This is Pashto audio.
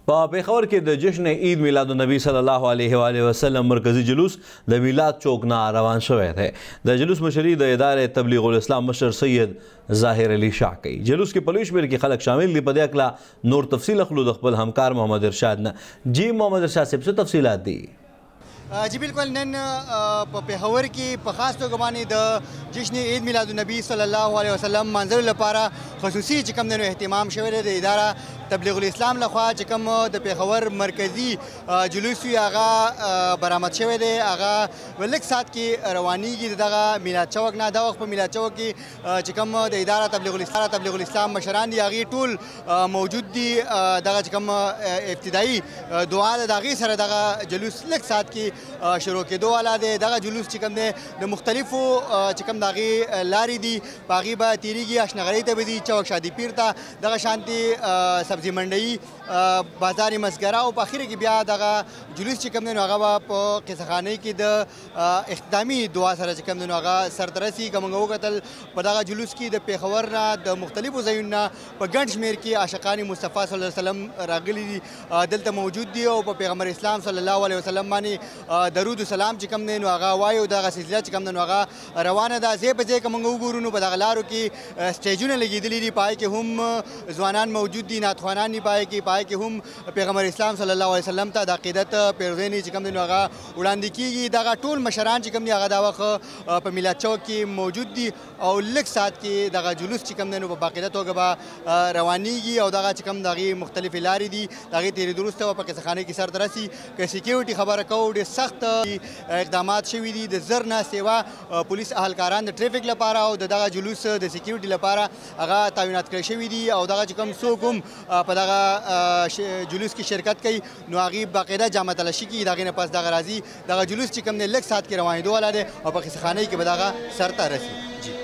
په پېښور کې د جشن عید میلاد النبی صلی الله علیه و آله وسلم مرکزی جلوس د میلاد چوک نه روان شوی دی. د جلوس مشري د ادارې تبلیغ الاسلام مشر سید ظاهر علي شاه کوي. جلوس کې په لوی شمېر کې خلک شامل دي. په دې هکله نور تفصیل اخلو د خپل همکار محمد ارشاد نه. جی محمد ارشاد صاحب څه تفصیلات دي؟ جی بالکل نن په پېښور کې په خاص توګه باندې د جشن عید میلاد النبی صلی الله علیه وسلم منظرو لپاره خصوصي چې کوم دی اهتمام شوی دی د اداره تبلیغ الاسلام لخوا. چې کوم د پېښور مرکزي جلوس وي هغه برآمد شوی دی، هغه لږ ساعت کې روانېږي دغه میلاد چوک نه. دا وخت په میلاد چوک کې چې کوم د اداره تبلیغ الاسلام مشران دي هغې ټول موجود دي. دغه چې کوم ابتدایي دعا ده د هغې سره دغه جلوس لږ ساعت کې شروع کېدو والا دی. دغه جلوس چې کوم دی د مختلفو چې کوم د هغې لارې دي په هغې به تېرېږي. اشنغرۍ ته به ځي، چوک شادي پیر ته، دغه شانتې سبزي منډۍ، بازار مسګره، او په اخره کې بیا دغه جلوس چې کوم دی نو هغه به په قصهخانۍ کې د اختتامي دعا سره چې کوم دی نو هغه سرته رسي. که موږ وکتل په دغه جلوس کې د پېښور نه د مختلفو ځایونو نه په ګڼ شمېر کې عاشقان مصطفی صلی الله علیه وسلم راغلي دي، دلته موجود دي او په پیغمبر اسلام صلی الله علیه وسلم باندې درود و سلام چې کوم دی نو هغه وایي او دغه سلسله چې کوم دی نو هغه روانه ده. ځای په ځای که موږ وګورو نو په دغه لارو کې سټیجونه لګېدلي دي، په هغې کې هم ځوانان موجود دي، نعتخوانان دي، په هغې کې هم پیغمبر اسلام صلی الله علیه وسلم ته د عقیدت پیروزینې چې کوم دی نو هغه وړاندې کېږي. دغه ټول مشران چې کوم دي هغه دا وخت په میلاد چوک کې موجود دي او لږ ساعت کې دغه جلوس چې کوم دی نو په باقاعده توګه به روانېږي او دغه چې کوم د هغې مختلفې لارې دي د هغې تېرېدو وروسته به په قصهخانۍ کې سرته رسي. که سیکیورټي خبره کوو ډېر سخت اقدامات شوي دي، د زر نه سیوا پولیس اهلکاران د ټریفک لپاره او د دغه جلوس د سیکیورټي لپاره هغه تعینات کړی شوي دي او دغه چې کوم څوک هم په دغه جلوس کې شرکت کوي نو هغې باقاعده جامه تلاشي کېږي، د هغې نه پس دغه راځي. دغه جلوس چې کوم دی لږ ساعت کې روانېدو والا دی او په قصهخانۍ کې به دغه سرته رسي.